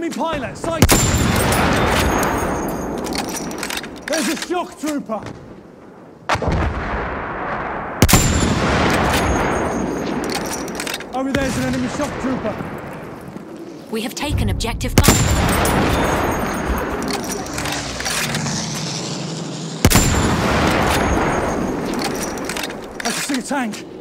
Enemy pilot, sighted! There's a shock trooper! Over there's an enemy shock trooper! We have taken objective Butter. I can see a tank!